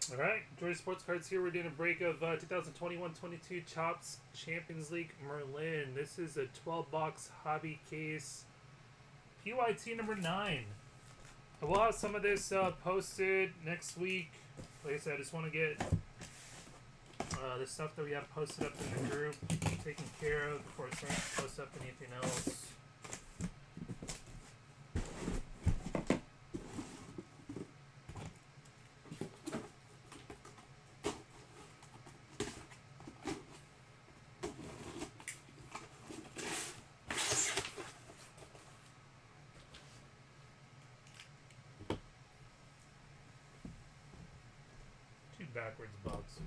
All right, Joy Sports Cards here. We're doing a break of 2021-22 Chops Champions League Merlin. This is a 12-box hobby case, PYT number 9. We'll have some of this posted next week. Like I said, I just want to get the stuff that we have posted up in the group taken care of before I start to post up anything else. Two backwards boxes.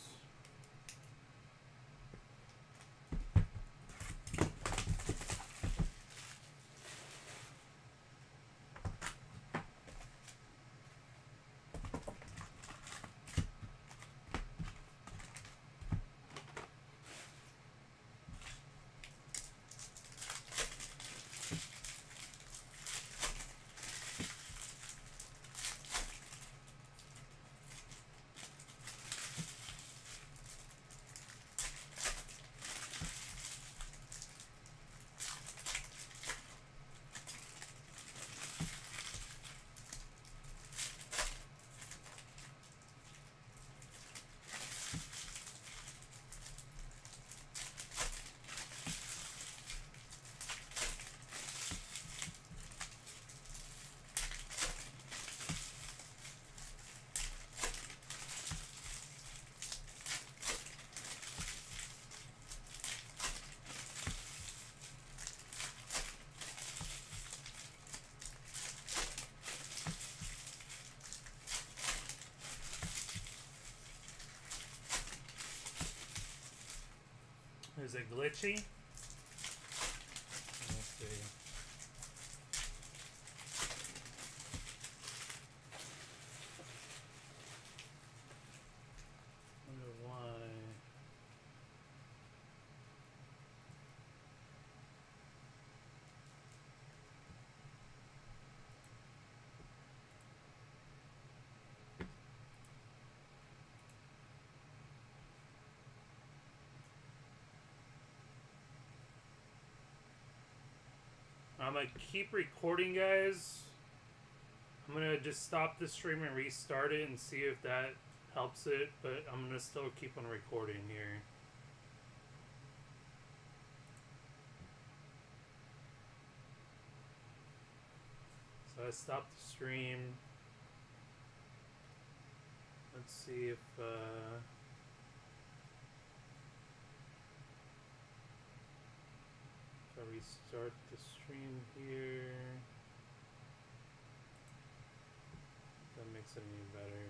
Is it glitchy? Let's see. Wonder why. I'm gonna keep recording, guys. I'm gonna just stop the stream and restart it and see if that helps it, but I'm gonna still keep on recording here. So I stopped the stream. Let's see if I restart the stream here, that makes it any better.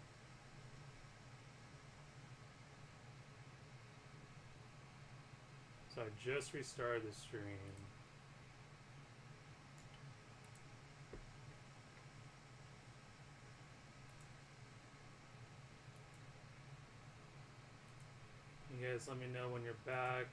So I just restarted the stream. You guys let me know when you're back.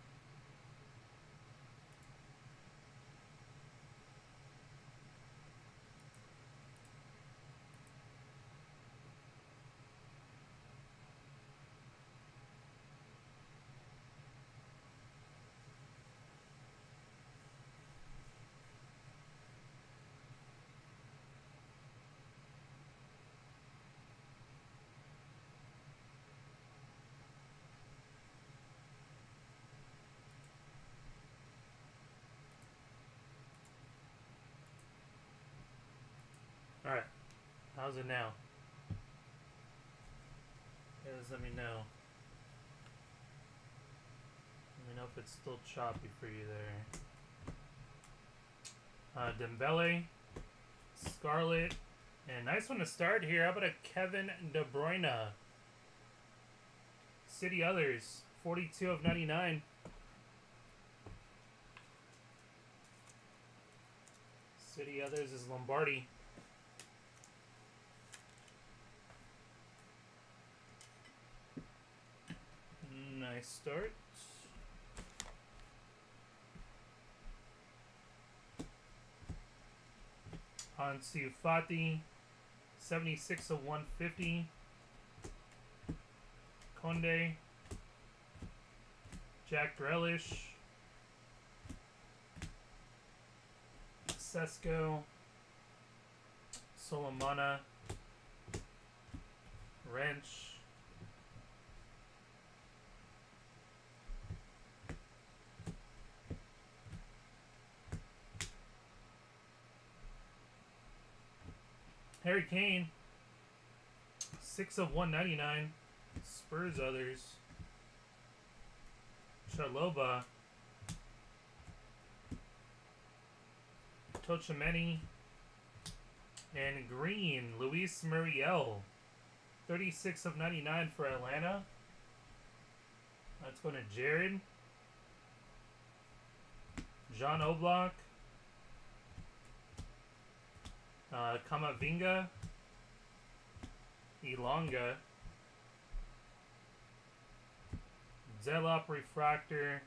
Alright, how's it now? Guys, let me know. Let me know if it's still choppy for you there. Dembele, Scarlet, and nice one to start here. How about a Kevin De Bruyne? City Others, 42 of 99. City Others is Lombardi. Nice start. Ansu Fati, 76 of 150. Conde, Jack Grealish, Sesko, Solomana, Wrench, Harry Kane, 6 of 199, Spurs others, Chaloba, Tochimeni, and green, Luis Muriel, 36 of 99 for Atlanta. That's going to Jared. John Oblak, Kamavinga, Elonga, Zelop Refractor,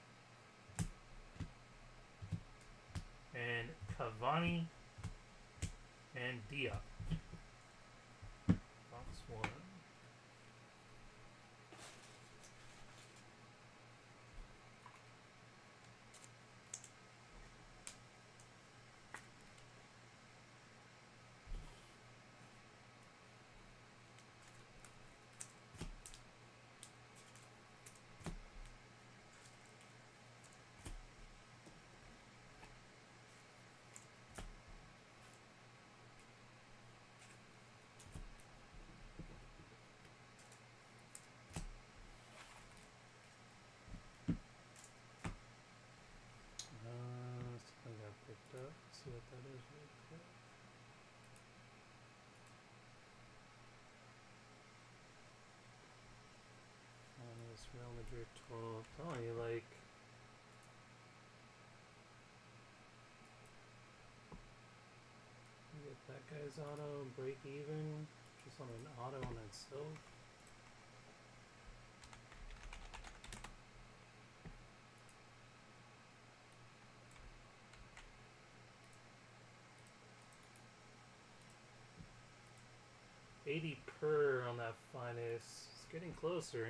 and Cavani, and Diop. Box 1. Something got picked up. Let's see what that is real quick. This Real Madrid 12. Oh, you like. You get that guy's auto, break even. Just on an auto on itself. $80 per on that finest. It's getting closer.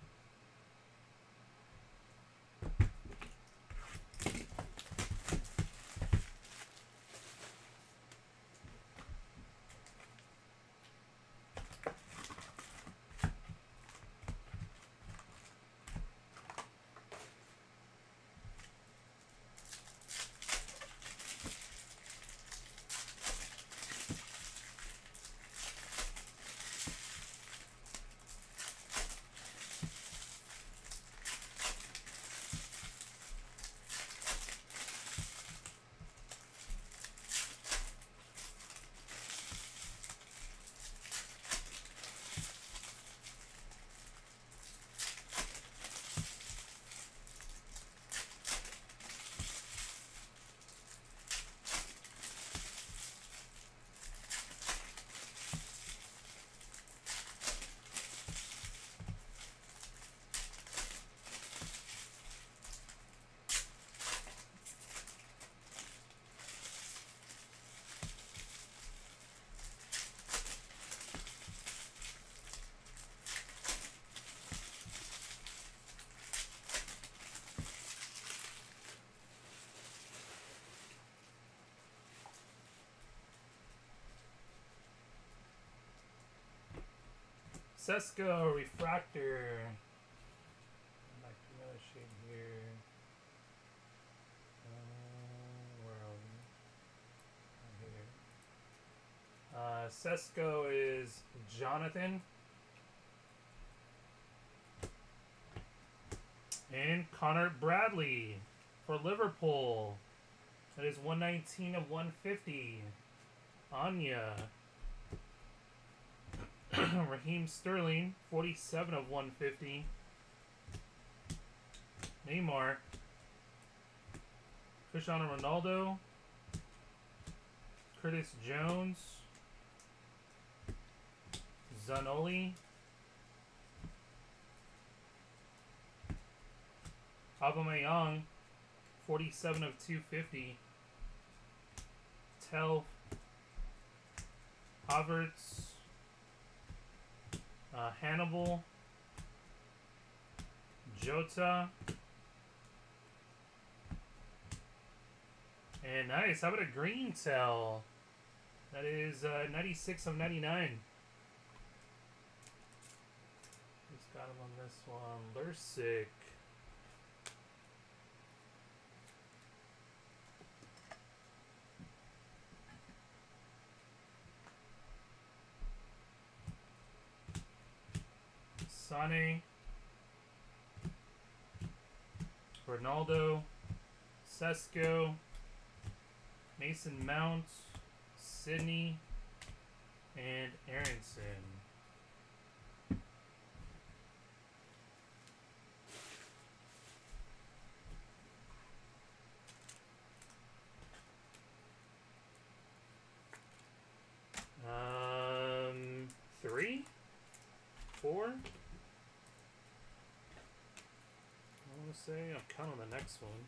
Sesko Refractor. Back to another shade here. Where are we? Right here. Sesko is Jonathan. And Connor Bradley for Liverpool. That is 119 of 150. Anya. Raheem Sterling, 47 of 150. Neymar. Cristiano Ronaldo. Curtis Jones. Zanoli. Aubameyang, 47 of 250. Tell. Havertz. Hannibal. Jota. And nice. How about a green tail? That is 96 of 99. Who's got him on this one? Lursic. Sane. Ronaldo. Sesko. Mason Mount. Sydney. And Aronson. Three? Four? I want to say, I'll count on the next one.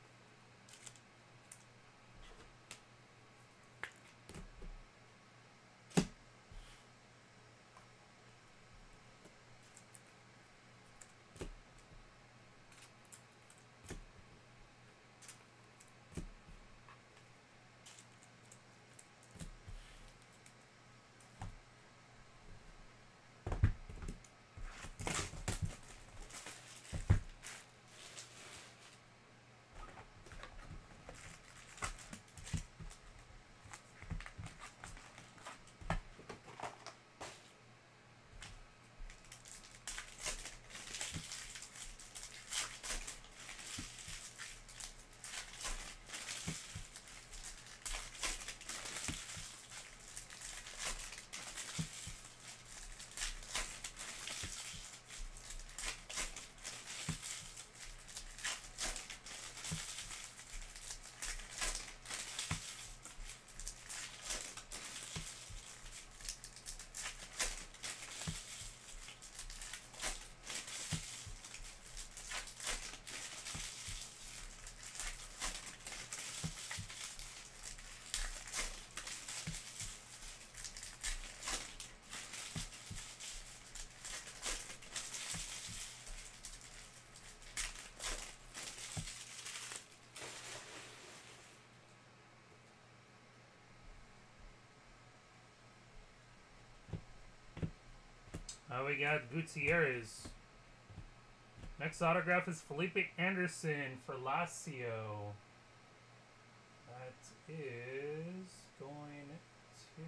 We got Gutierrez. Next autograph is Felipe Anderson for Lazio. That is going to...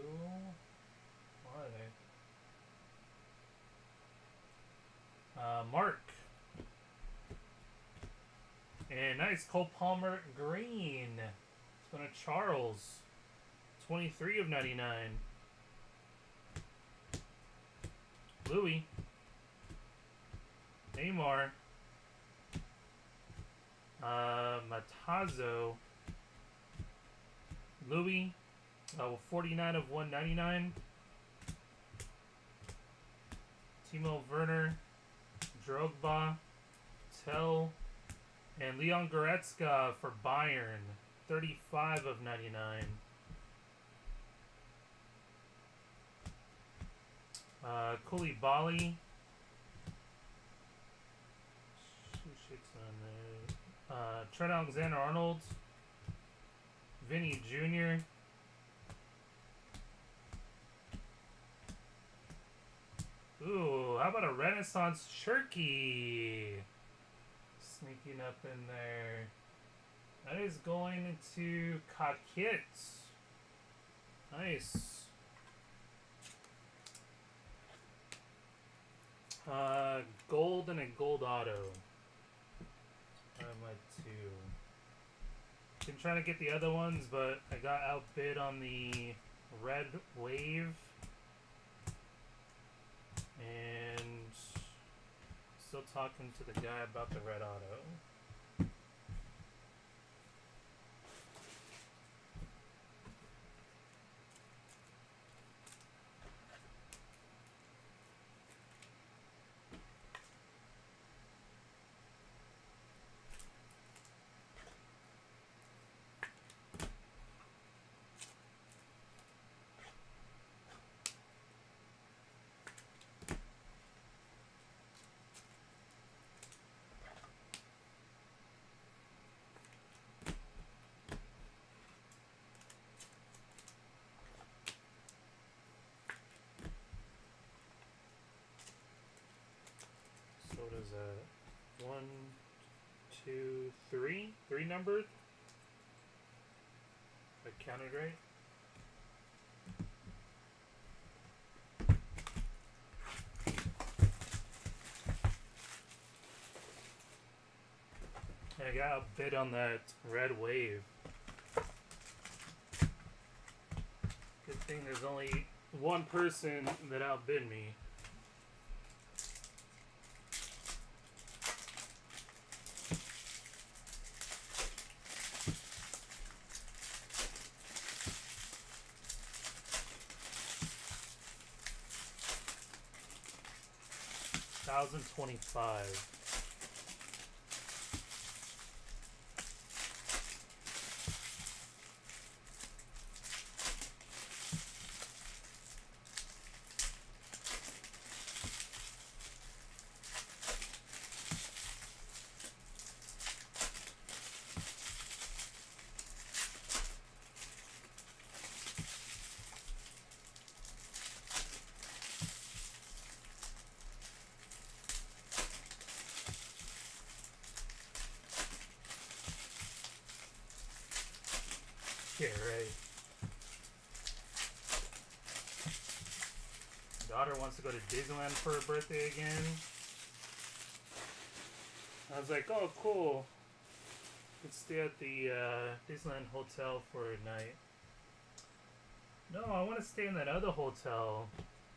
What are they? Mark. And nice Cole Palmer green. It's going to Charles. 23 of 99. Louis, Neymar, Matazo, Louis, 49 of 199, Timo Werner, Drogba, Tell, and Leon Goretzka for Bayern, 35 of 99. Koulibaly. Trent Alexander-Arnold. Vinny Jr. Ooh, how about a Renaissance Cherky? Sneaking up in there. That is going to Kakit. Nice. Gold and a gold auto. My two. Been trying to get the other ones, but I got outbid on the red wave. And still talking to the guy about the red auto. was one, two, three? Three numbered? If I counted right. I got a bid on that red wave. Good thing there's only one person that outbid me. $1,025. Yeah, right. Daughter wants to go to Disneyland for her birthday again. I was like, oh, cool. Let's stay at the Disneyland hotel for a night. No, I want to stay in that other hotel.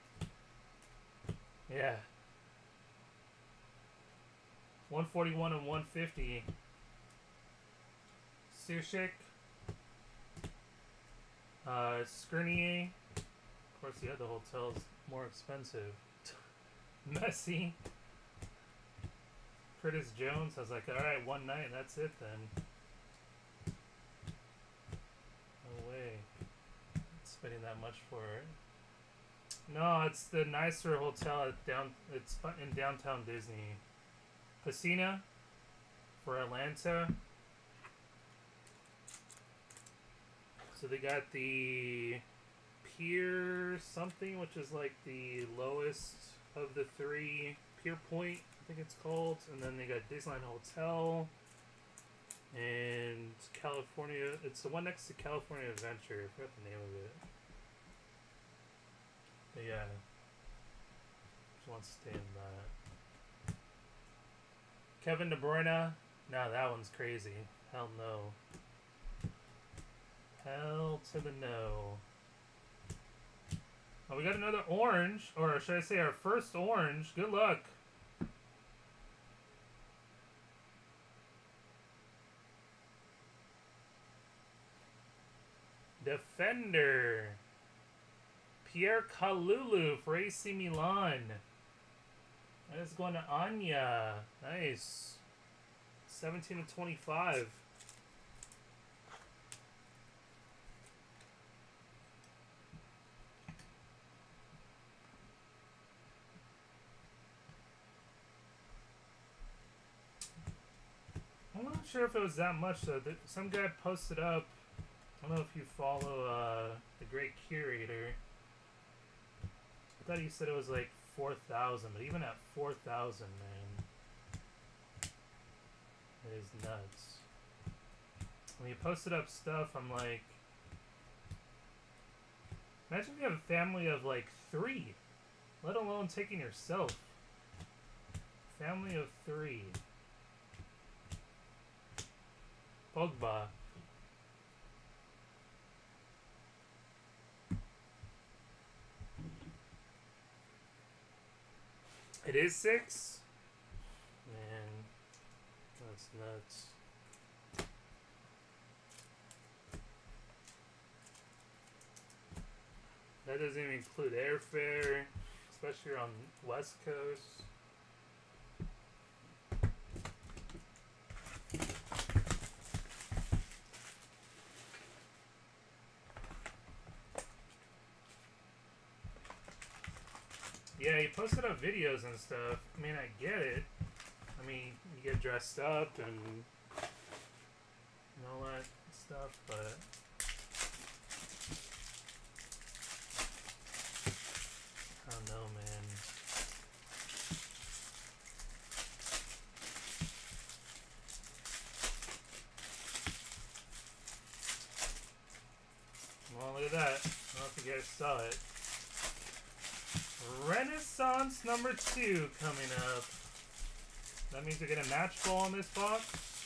Yeah. 141 and 150. Sushik. Skrniar. Of course, the other hotel's more expensive. Messi. Curtis Jones. I was like, alright, one night, that's it then. No way. Spending that much for it. No, it's the nicer hotel at it's in downtown Disney. Casina for Atlanta. So they got the Pier something, which is like the lowest of the three. Pier Point, I think it's called. And then they got Disneyland Hotel. And California. It's the one next to California Adventure. I forgot the name of it. But yeah. Just want to stay in that. Kevin De Bruyne. Nah, that one's crazy. Hell no. Hell to the no. Oh, we got another orange. Or should I say our first orange. Good luck. Defender. Pierre Kalulu for AC Milan. That is going to Anya. Nice. 17 to 25. I'm not sure if it was that much though. Some guy posted up. I don't know if you follow the Great Curator. I thought he said it was like 4,000, but even at 4,000, man, it is nuts. When he posted up stuff, I'm like, imagine if you have a family of like 3, let alone taking yourself. Family of 3. Pogba. It is 6? Man, that's nuts. That doesn't even include airfare, especially on West Coast. Yeah, he posted up videos and stuff. I mean, I get it. I mean, you get dressed up and all that stuff, but I don't know, man. I saw it. Renaissance number 2 coming up. That means we get a match ball in this box.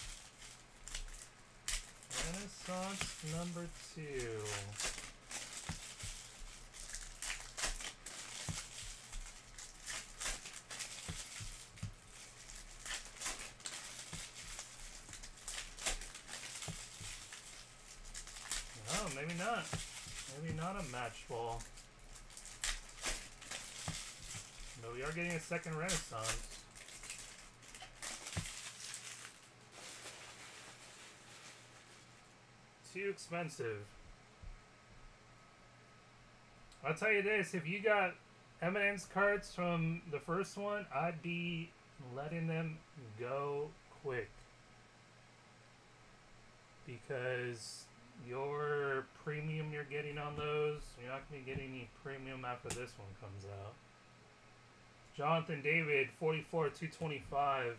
Renaissance number 2. Oh, maybe not. Maybe not a match ball. But we are getting a second Renaissance. Too expensive. I'll tell you this, if you got M&M's cards from the first one, I'd be letting them go quick. Because your premium you're getting on those, you're not going to be getting any premium after this one comes out. Jonathan David, 44, 225.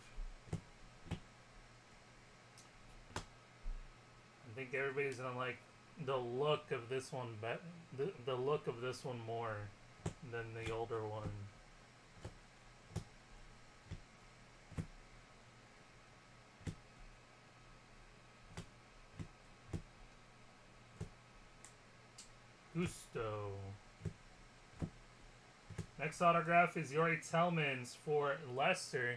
I think everybody's gonna like the look of this one, the look of this one more than the older one. Gusto. Next autograph is Yori Tellmans for Leicester.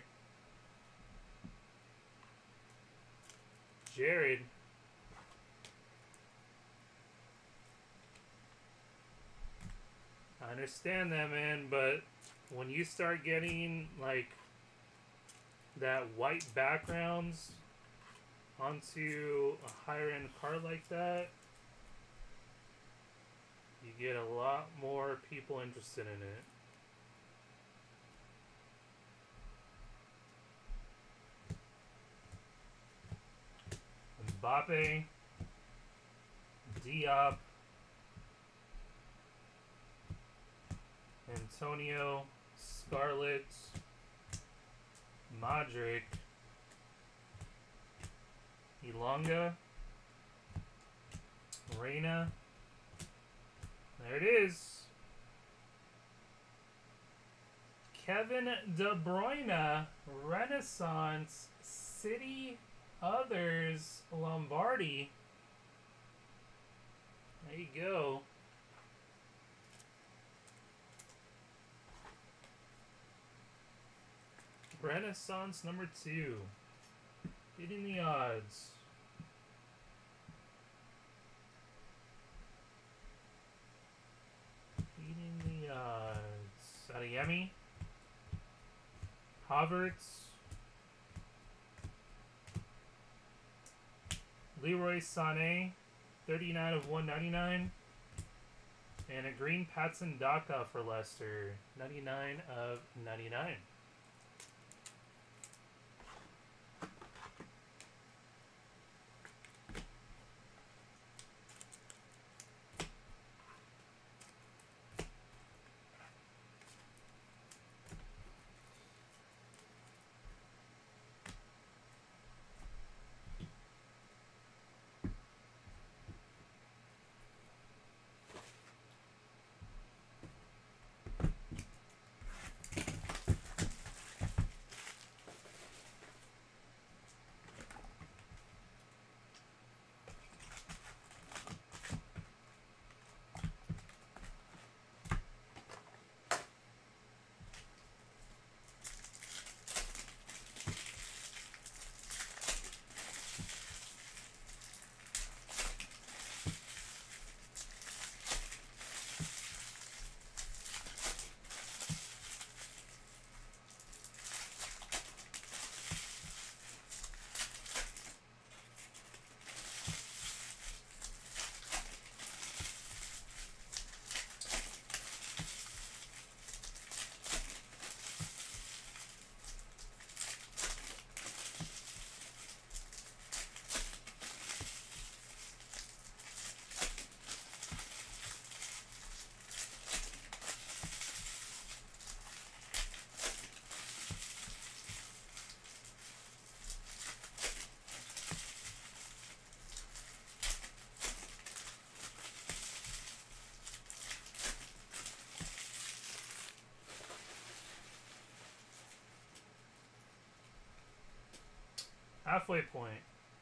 Jared. I understand that, man, but when you start getting, like, that white backgrounds onto a higher-end card like that, you get a lot more people interested in it. Mbappe, Diop, Antonio, Scarlett, Modric, Elonga, Reina. There it is. Kevin De Bruyne, Renaissance, City Others, Lombardi. There you go. Renaissance number 2. Beating the odds. Beating the odds. Adeyemi. Havertz. Leroy Sané. 39 of 199. And a green Patson Daka for Leicester. 99 of 99. Halfway point.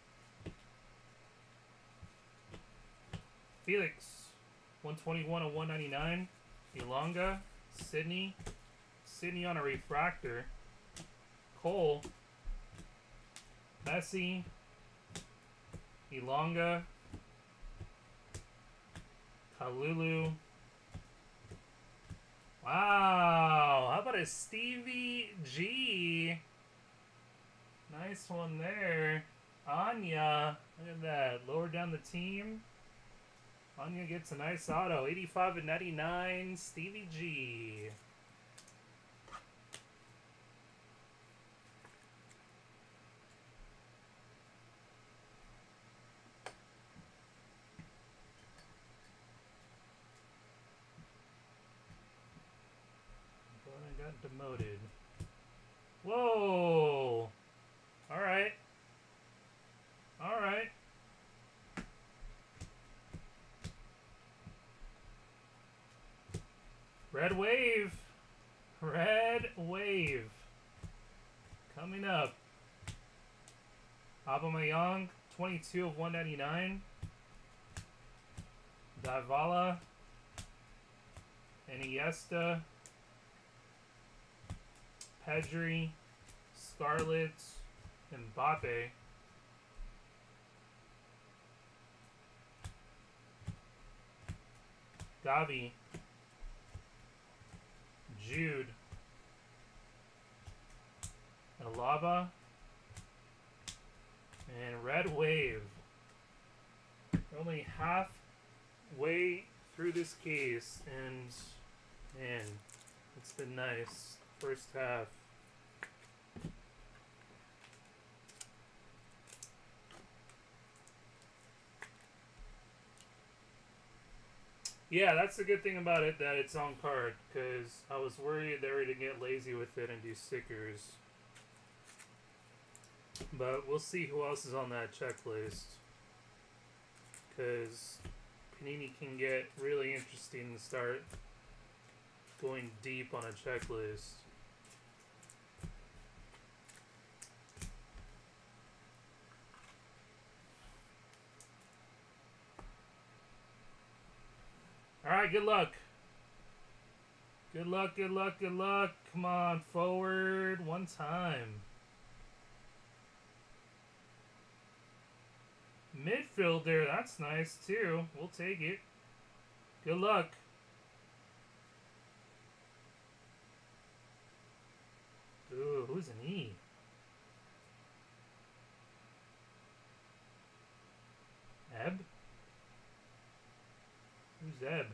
Felix, 121 of 199. Elonga, Sydney. Sydney on a refractor. Cole. Messi. Elonga. Kalulu. Wow, how about a Stevie G? Nice one there. Anya, look at that. Lower down the team. Anya gets a nice auto. 85 and 99, Stevie G. Got demoted. Whoa! Alright. Alright. Red Wave. Red Wave. Coming up. Aubameyang, 22 of 199. Dybala. Iniesta. Pedri. Scarlett. Mbappe. Gavi. Jude. Alaba. And Red Wave. We're only halfway through this case, and man, it's been nice. First half. Yeah, that's the good thing about it, that it's on card, because I was worried they were going to get lazy with it and do stickers. But we'll see who else is on that checklist, because Panini can get really interesting and start going deep on a checklist. Alright, good luck. Good luck, good luck, good luck. Come on, forward one time. Midfielder, that's nice too. We'll take it. Good luck. Ooh, who's an E? Ebb? Who's Ebb?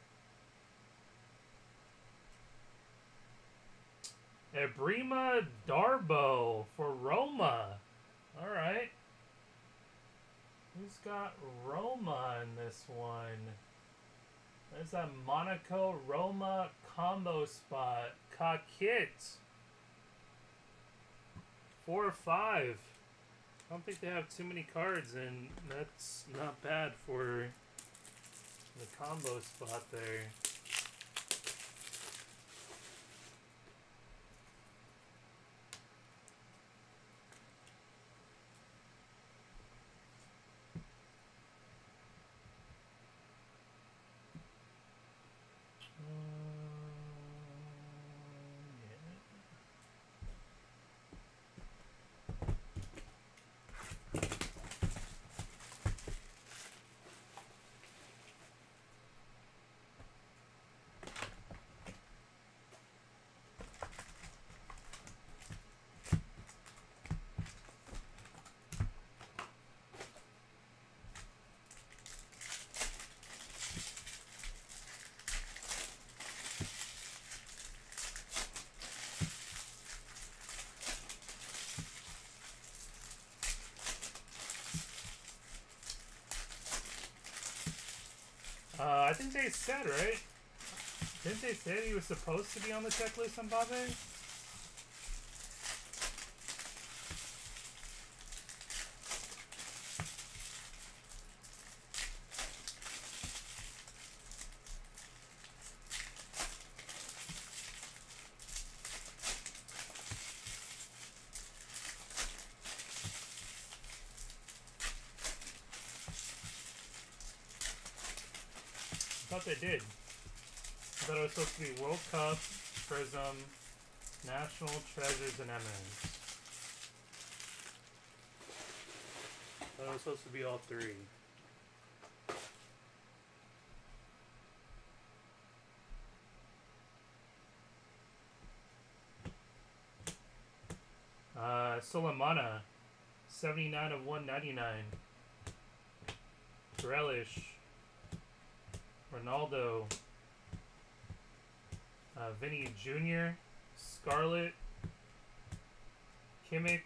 Ebrima Darbo for Roma. Alright. Who's got Roma in this one? There's that Monaco Roma combo spot. Kakit. 4 or 5. I don't think they have too many cards, and that's not bad for the combo spot there. I think they said, right? Didn't they say he was supposed to be on the checklist on Mbappe? thought they did. I thought it was supposed to be World Cup, Prism, National Treasures, and Eminence. I thought it was supposed to be all three. Soleimana, 79 of 199. Grealish, Ronaldo, Vinny Jr., Scarlett, Kimmich,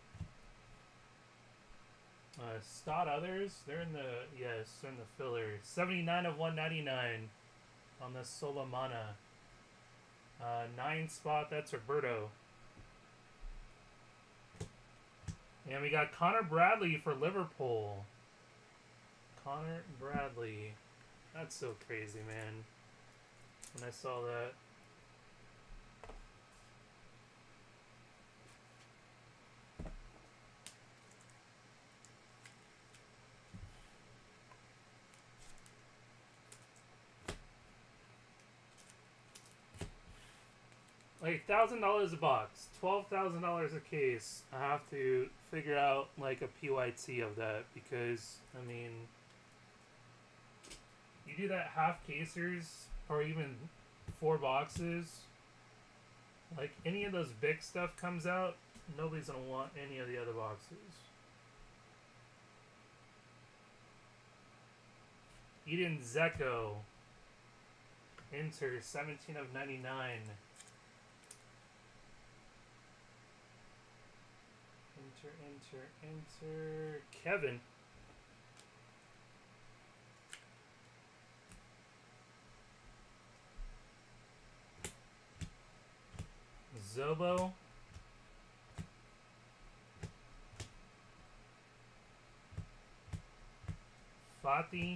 Stott others. They're in the they're in the filler. 79 of 199 on the Soleimana. 9 spot. That's Roberto. And we got Connor Bradley for Liverpool. Connor Bradley. That's so crazy, man. When I saw that. Like $1,000 a box, $12,000 a case. I have to figure out like a PYT of that because I mean, you do that half casers or even 4 boxes. Like any of those big stuff comes out, nobody's gonna want any of the other boxes. Eden Zeko, Inter, 17 of 99. Enter. Kevin. Zobo. Fati.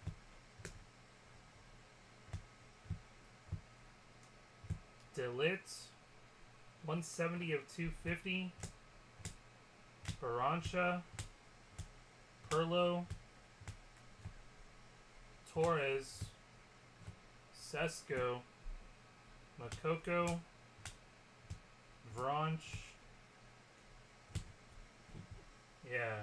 Delit. 170 of 250. Barancha, Perlo, Torres, Sesko, Makoko, Vranch. Yeah.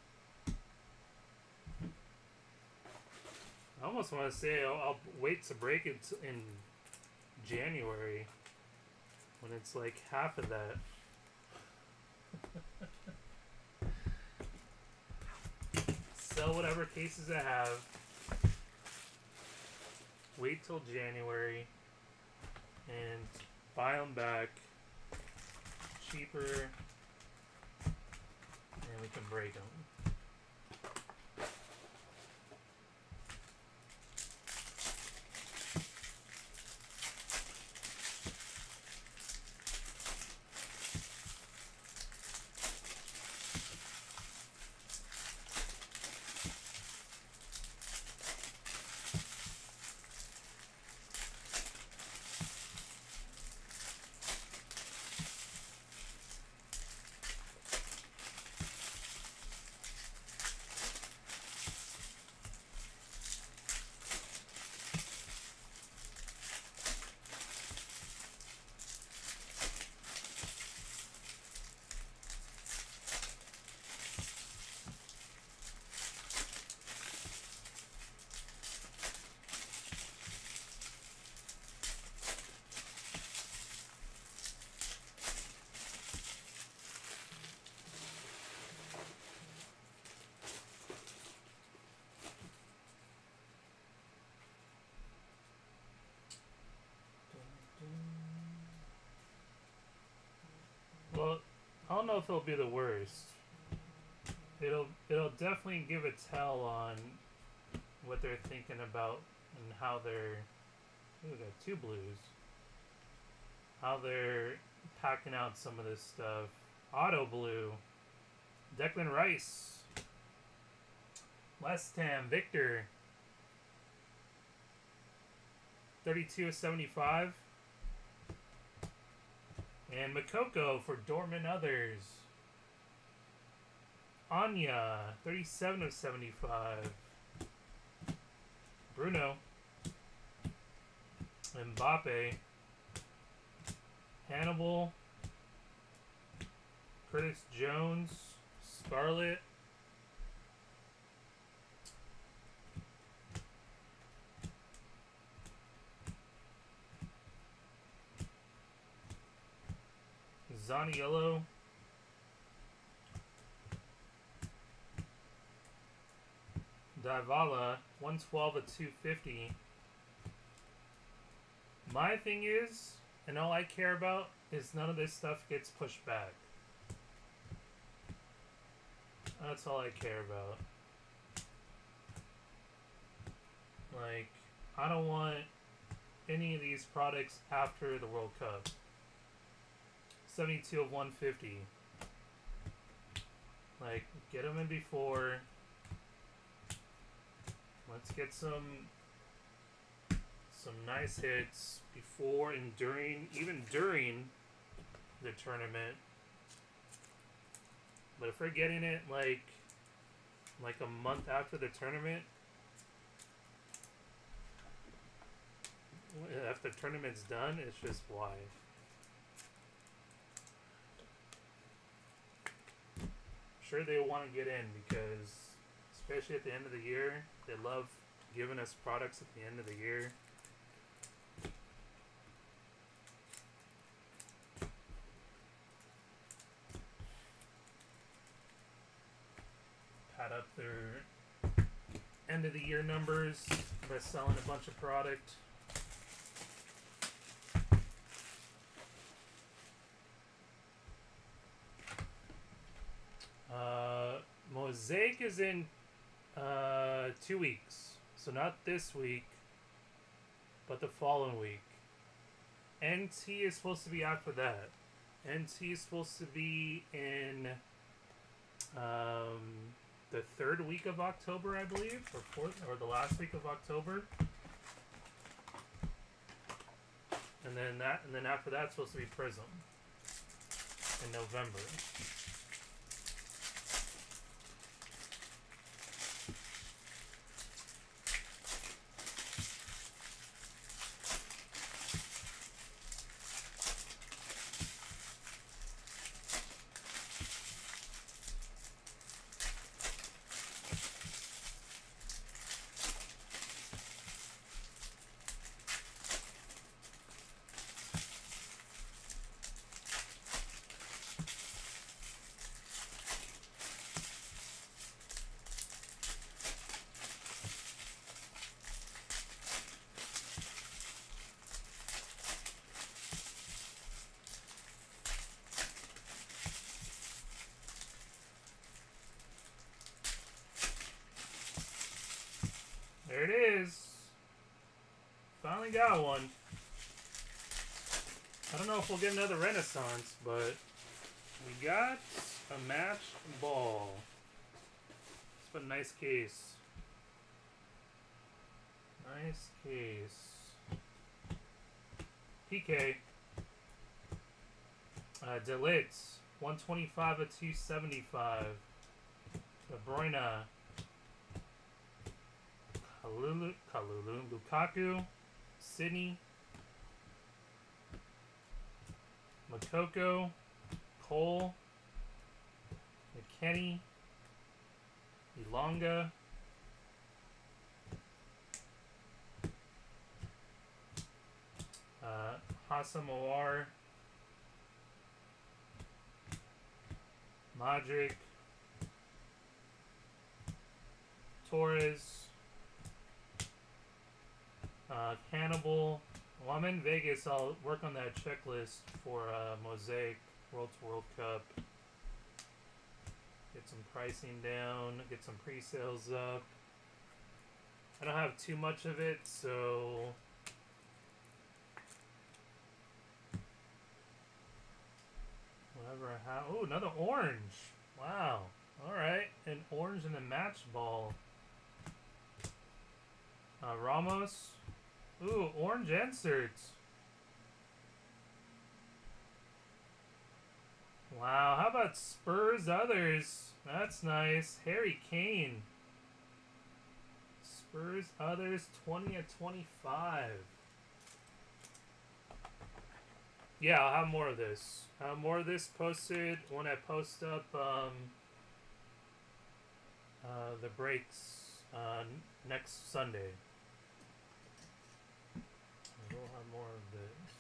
I almost want to say I'll wait to break it in January when it's like half of that. Sell whatever cases I have. Wait till January and buy them back cheaper, and we can break them. Well, I don't know if it'll be the worst. It'll definitely give a tell on what they're thinking about and how they're. Ooh, we got 2 blues. How they're packing out some of this stuff. Auto blue. Declan Rice. West Ham. Victor. 32 of 75. And Makoko for Dortmund Others. Anya, 37 of 75. Bruno, Mbappe. Hannibal. Curtis Jones. Scarlett. Zaniolo. Dybala, 112 at 250. My thing is, and all I care about, is none of this stuff gets pushed back. That's all I care about. Like, I don't want any of these products after the World Cup. 72 of 150. Like, get them in before. Let's get some nice hits before and during, even during the tournament. But if we're getting it like a month after the tournament, after the tournament's done, it's just why. Sure, they want to get in because, especially at the end of the year, they love giving us products at the end of the year. Pad up their end of the year numbers by selling a bunch of product. Mosaic is in 2 weeks, so not this week, but the following week. NT is supposed to be after that. NT is supposed to be in the 3rd week of October, I believe, or 4th, or the last week of October. And then after that, it's supposed to be Prism in November. There it is. Finally got one. I don't know if we'll get another Renaissance, but we got a match ball. It's a nice case. Nice case. PK. De Ligt, 125 of 275. De Bruyne. Kalulu, Lukaku, Sydney, Makoko, Cole, McKennie, Ilonga, Hasamawar, Modric, Torres, Hannibal. Well, I'm in Vegas. I'll work on that checklist for Mosaic World to World Cup. Get some pricing down. Get some pre-sales up. I don't have too much of it, so whatever I have. Oh, another orange. Wow. All right, an orange and a match ball. Ramos. Ooh, orange inserts. Wow, how about Spurs others? That's nice. Harry Kane. Spurs others, 20 of 25. Yeah, I'll have more of this. More of this posted when I post up the breaks next Sunday. We'll have more of this.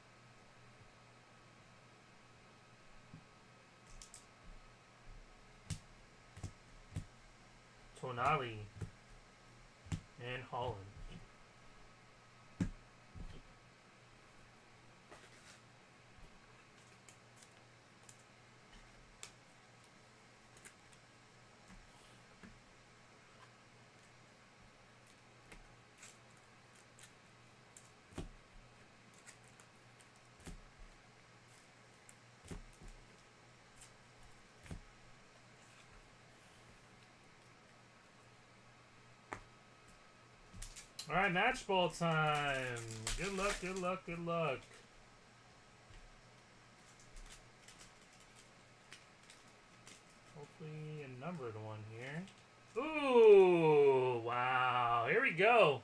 Tonali and Holland. All right, match ball time. Good luck, good luck, good luck. Hopefully a numbered one here. Ooh, wow. Here we go.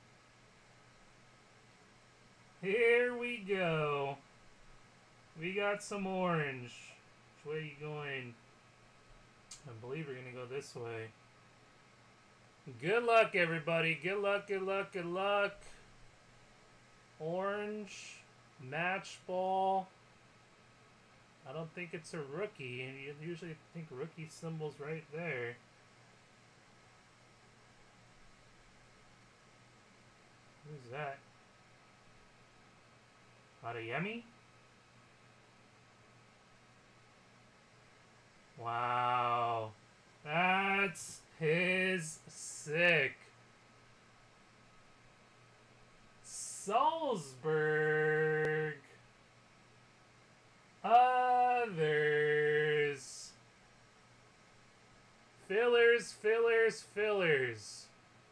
Here we go. We got some orange. Which way are you going? I believe we're going to go this way. Good luck, everybody. Good luck, good luck, good luck. Orange. Match ball. I don't think it's a rookie. And you usually think rookie symbol's right there. Who's that? Adeyemi? Wow. That's his sick. Salzburg. Others. Fillers, fillers, fillers.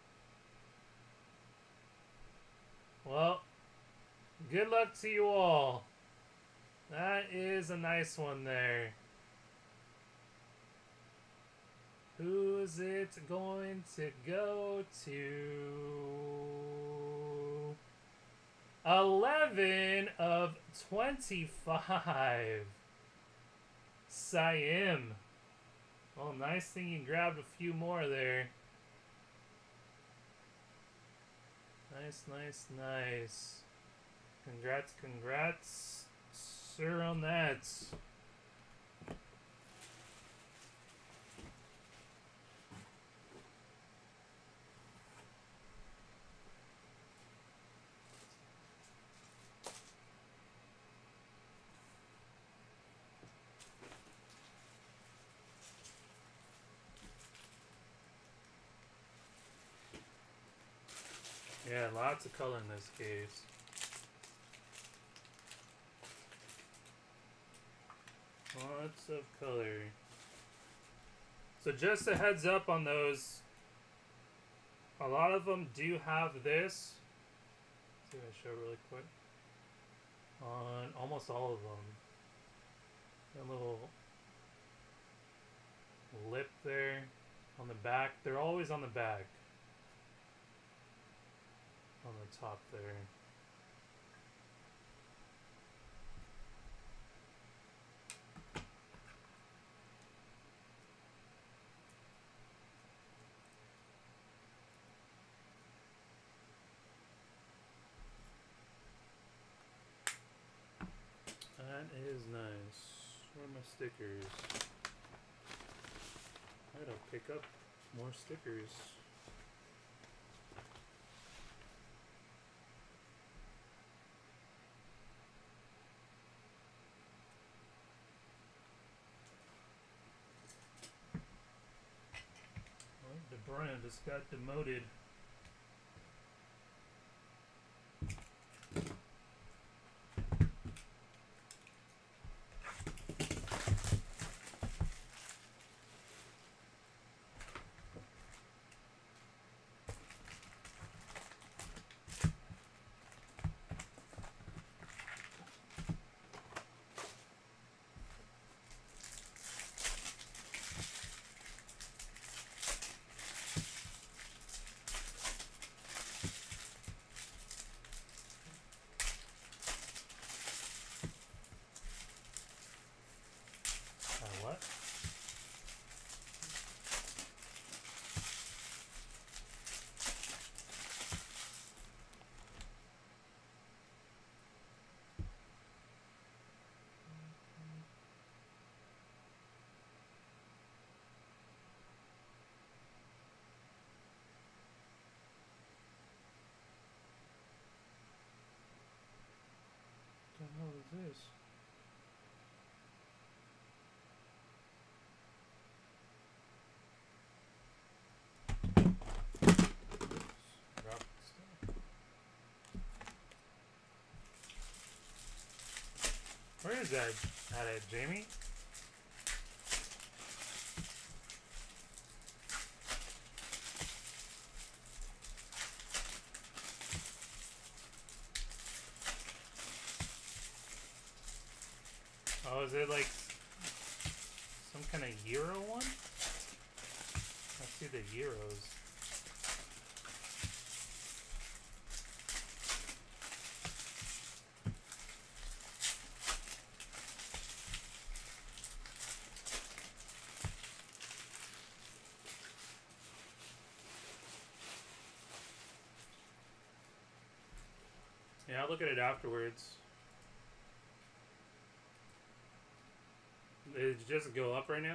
Well, good luck to you all. That is a nice one there. Who's it going to go to? 11 of 25. Siam. Well, nice thing you grabbed a few more there. Nice, nice, nice. Congrats, congrats, sir, on that. Yeah, lots of color in this case. Lots of color. So just a heads up on those. A lot of them do have this. Let's see if I show really quick. On almost all of them. A little lip there on the back. They're always on the back. On the top there. That is nice. Where are my stickers? I gotta pick up more stickers. The brand just got demoted. Where's that at, Jamie? Oh, is it like some kind of Euro one? I see the Euros. Yeah, I'll look at it afterwards. Did it just go up right now?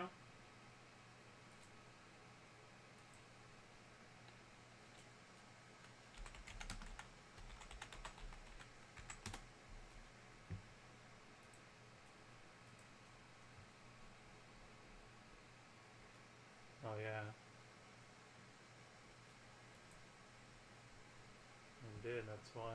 Oh yeah. It did, that's why.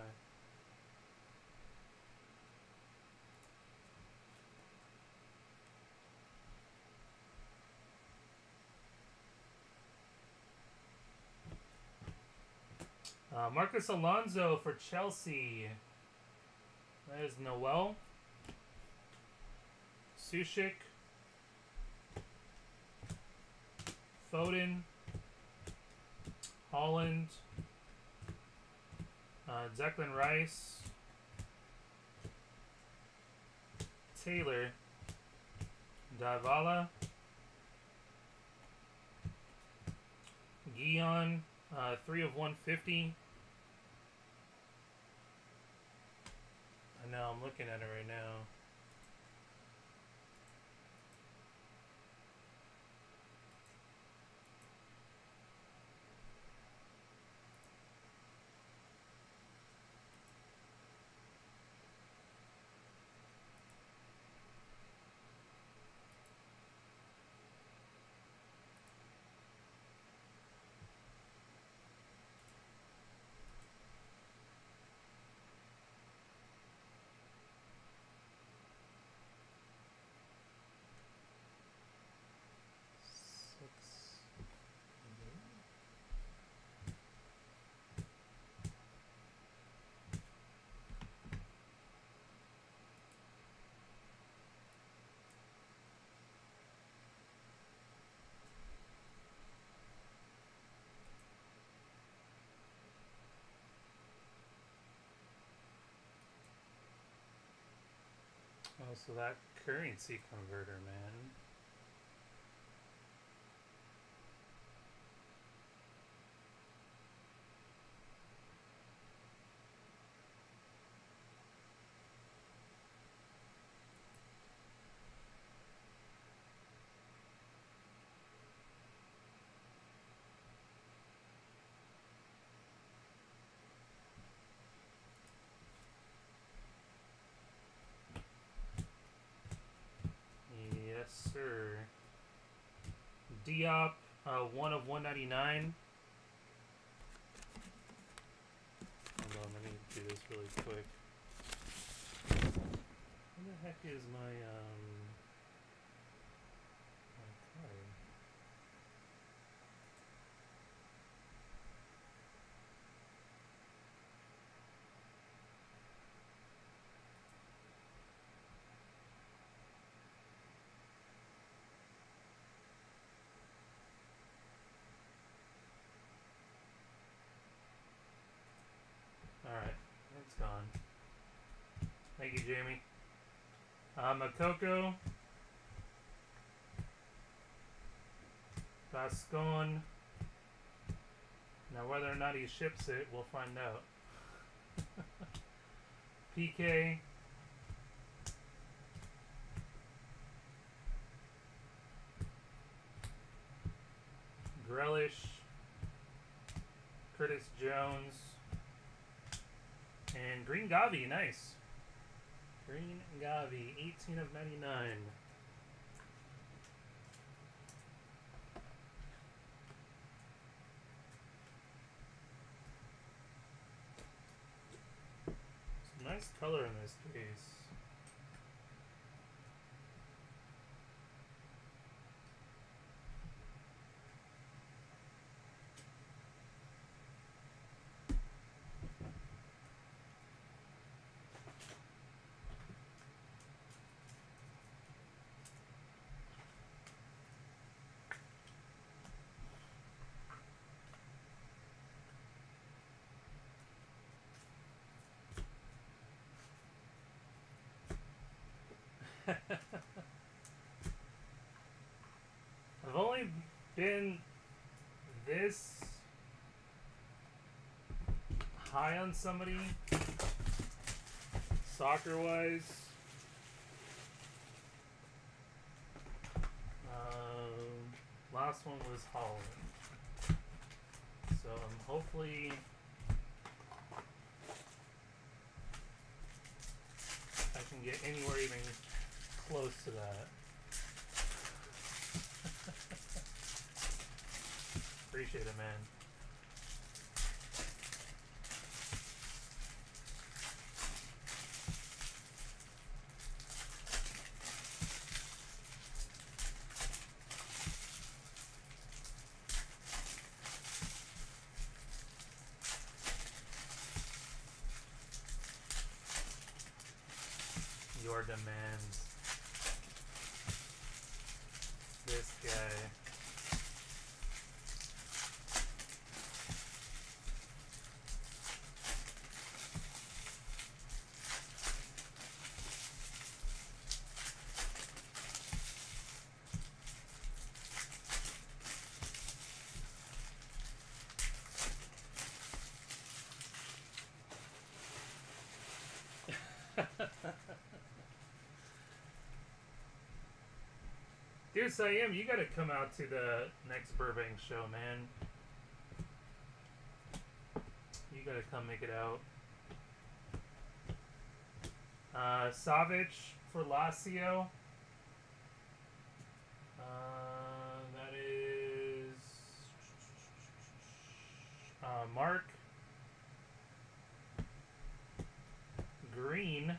Marcus Alonso for Chelsea. That is Noel. Sushik. Foden. Holland. Declan Rice. Taylor. Dybala. Guion. 3 of 150. I know, I'm looking at it right now. Oh, so that currency converter, man. Yes, sir. Diop, 1 of 199. Hold on, let me do this really quick. Where the heck is my card? Alright, it's gone. Thank you, Jamie. Makoko. Gascon. Now, whether or not he ships it, we'll find out. PK. Grealish. Curtis Jones. And Green Gavi, nice. Green Gavi, 18 of 99. Some nice color in this case. I've only been this high on somebody soccer wise. Last one was Holland. So hopefully I can get anywhere even close to that. Appreciate it, man. Your demands. This guy. Dude, Siam, you gotta come out to the next Burbank show, man. You gotta come make it out. Savic for Lazio. That is Mark Green.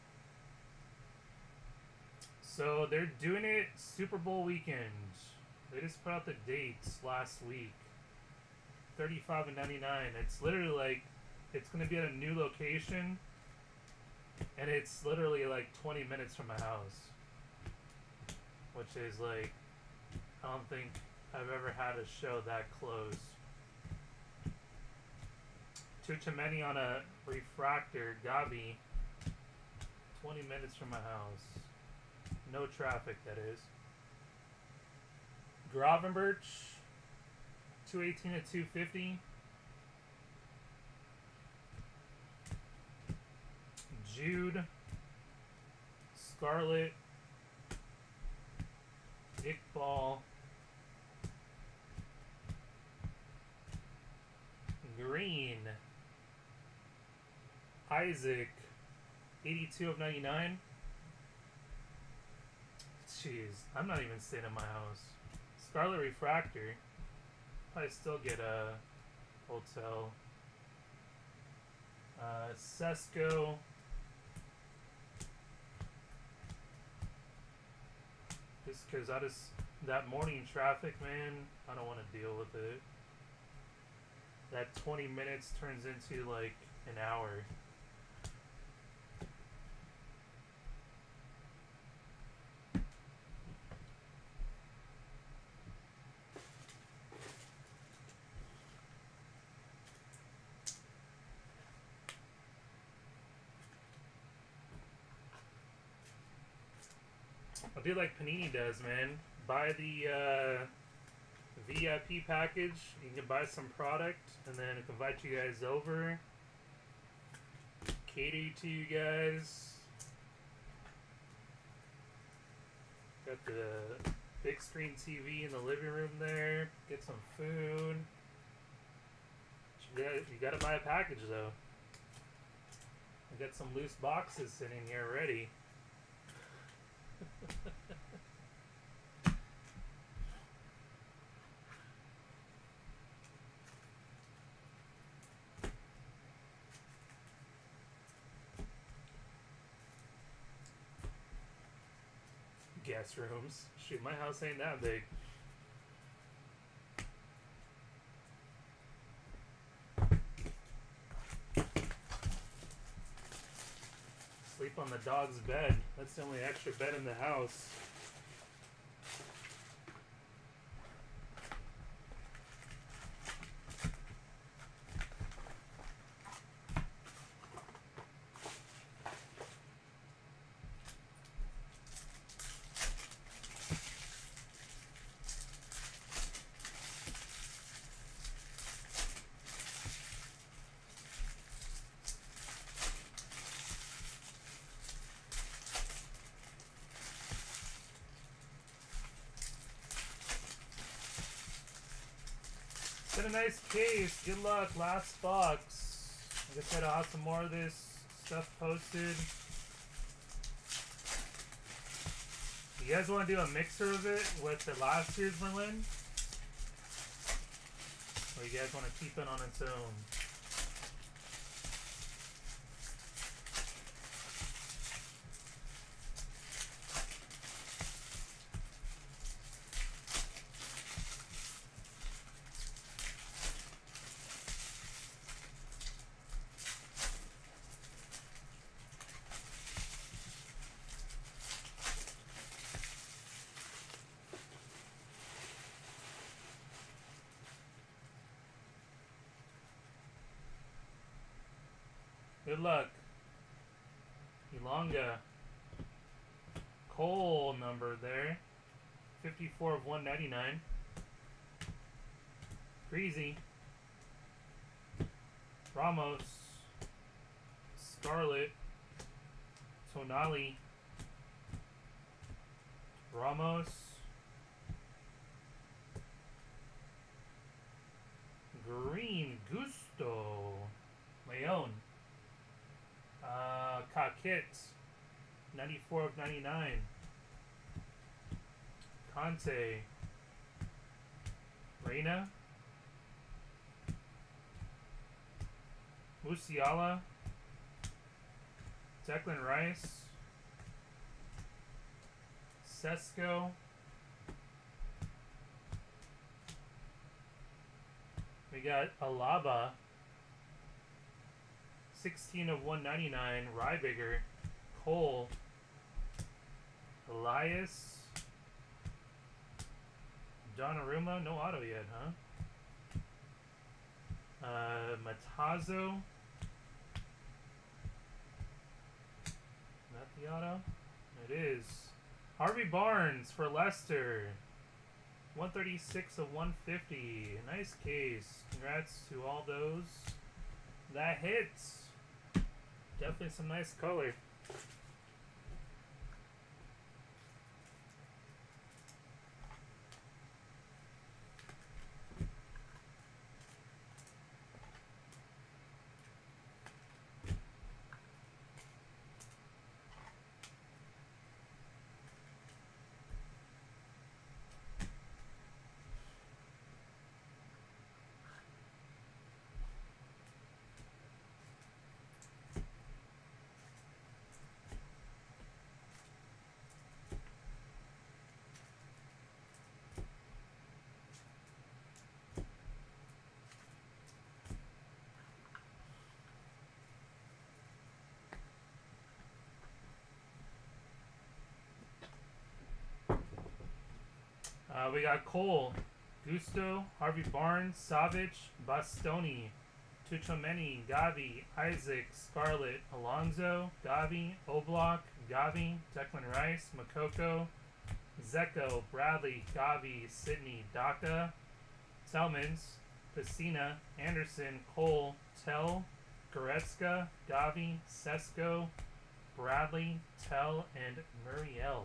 So they're doing it Super Bowl weekend. They just put out the dates last week. $35.99. It's literally like it's gonna be at a new location, and it's literally like 20 minutes from my house, which is like I don't think I've ever had a show that close. Tuchameni on a refractor, Gabi. 20 minutes from my house. No traffic, that is. Gravenberch, 218 at 250. Jude, Scarlet, Iqbal, Green, Isaac, 82 of 99. Jeez, I'm not even staying in my house. Scarlet Refractor. Probably still get a hotel. Sesko. Just because that morning traffic, man, I don't want to deal with it. That 20 minutes turns into like an hour. I'll do like Panini does, man. Buy the VIP package. You can buy some product, and then invite you guys over. Cater to you guys. Got the big screen TV in the living room there. Get some food. You gotta buy a package though. I got some loose boxes sitting here ready. Guest rooms. Shoot, my house ain't that big. Sleep on the dog's bed. That's the only extra bed in the house. a nice case. Good luck. Last box. Like I said, I'll have some more of this stuff posted. You guys want to do a mixer of it with the last year's Merlin? Or you guys want to keep it on its own? Good luck. Elonga. Cole number there. 54 of 199. Breezy. Ramos. Scarlet. Tonali. Ramos. Green. Gusto. Leon. Kakit, 94 of 99. Conte. Reina. Musiala. Declan Rice. Sesko. We got Alaba. 16 of 199, Rybiger, Cole, Elias, Donnarumma, no auto yet, huh? Matazo, not the auto? It is. Harvey Barnes for Leicester, 136 of 150, nice case. Congrats to all those. That hits. Definitely some nice color. We got Cole, Gusto, Harvey Barnes, Savic, Bastoni, Tuchomeni, Gavi, Isaac, Scarlett, Alonso, Gavi, Oblak, Gavi, Declan Rice, Makoko, Zeko, Bradley, Gavi, Sydney, Daka, Selmans, Pacina, Anderson, Cole, Tell, Goretzka, Gavi, Sesko, Bradley, Tell, and Muriel.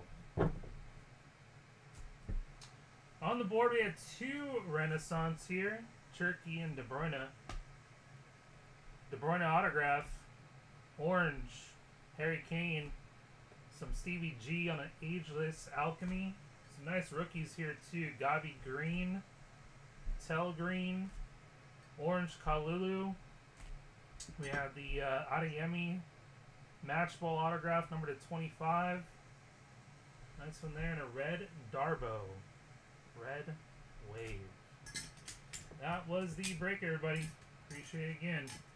On the board, we had two Renaissance here, Turkey and De Bruyne. De Bruyne autograph, orange, Harry Kane, some Stevie G on an ageless Alchemy. Some nice rookies here too, Gavi green, Tell green, orange Kalulu. We have the Adeyemi match ball autograph, number to 25. Nice one there, and a red Darbo. Red Wave. That was the break, everybody. Appreciate it again.